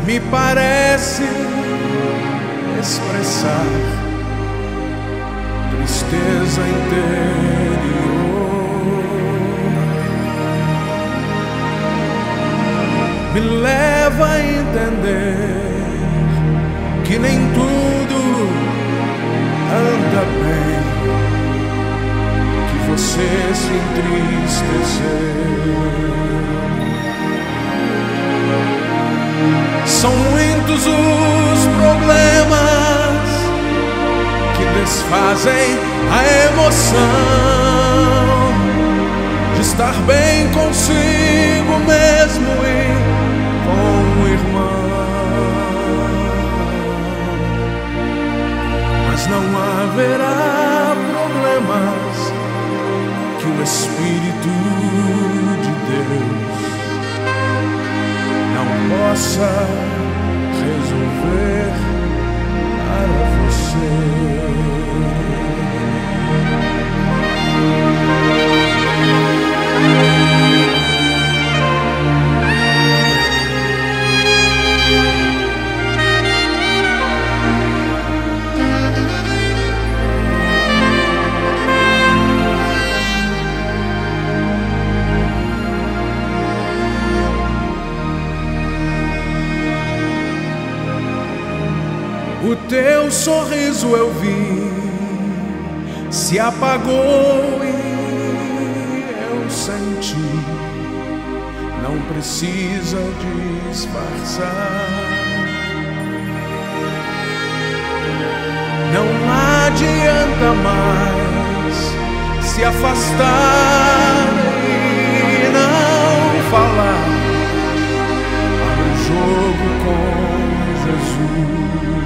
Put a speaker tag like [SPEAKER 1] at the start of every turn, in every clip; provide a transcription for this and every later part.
[SPEAKER 1] me parece expressar tristeza interior. Me leva a entender que nem tudo anda bem, que você se entristeceu. São muitos os problemas que desfazem a emoção de estar bem consigo mesmo e com o irmão. Mas não haverá problemas que o Espírito de Deus não possa resolver para você. O teu sorriso eu vi, se apagou e eu senti. Não precisa disfarçar. Não adianta mais se afastar e não falar. Abre o jogo com Jesus.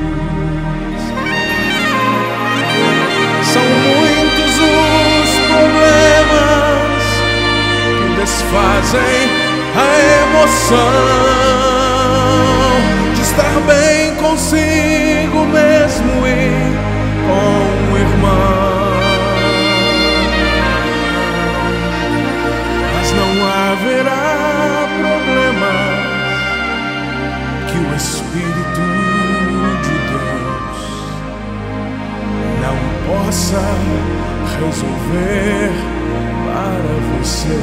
[SPEAKER 1] São muitos os problemas que desfazem a emoção de estar bem consigo mesmo e com o irmão. Mas não haverá problemas que o Espírito de Deus não possa resolver para você.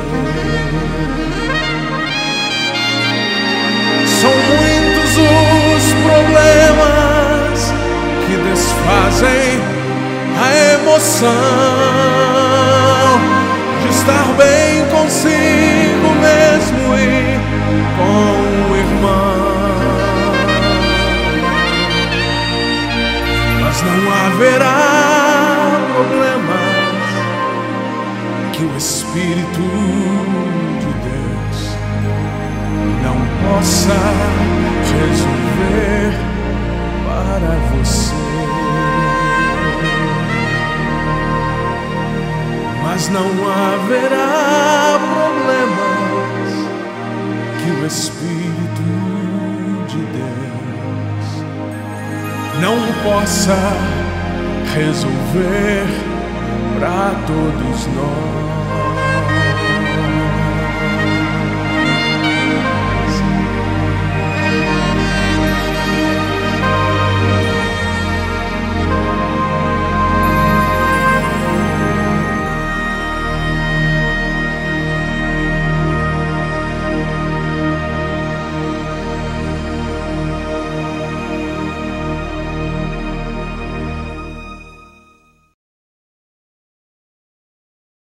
[SPEAKER 1] São muitos os problemas que desfazem a emoção de estar bem consigo mesmo e com o irmão. Mas não haverá problemas que o Espírito de Deus não possa resolver para você. Mas não haverá problemas que o Espírito de Deus não possa resolver para todos nós.